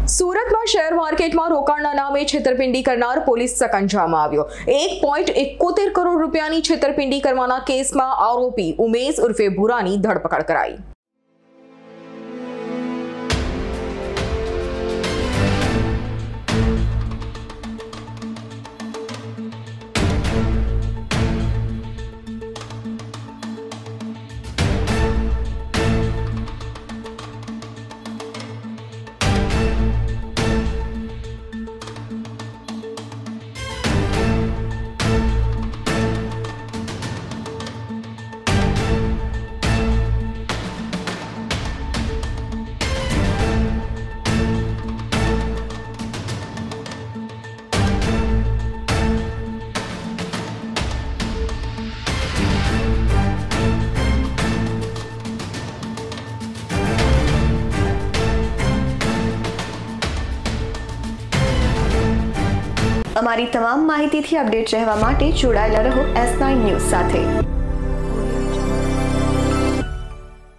સુરતમાં શેર માર્કેટમાં રોકાણના નામે છેતરપિંડી કરનાર પોલીસ સકંજામાં આવ્યો। 1.71 કરોડ રૂપિયાની છેતરપિંડી કરવાના કેસમાં આરોપી ઉમેશ ઉર્ફે ભૂરાની ધરપકડ કરાઈ। અમારી તમામ માહિતીથી અપડેટ રહેવા માટે જોડાયેલા રહો S9 ન્યૂઝ સાથે।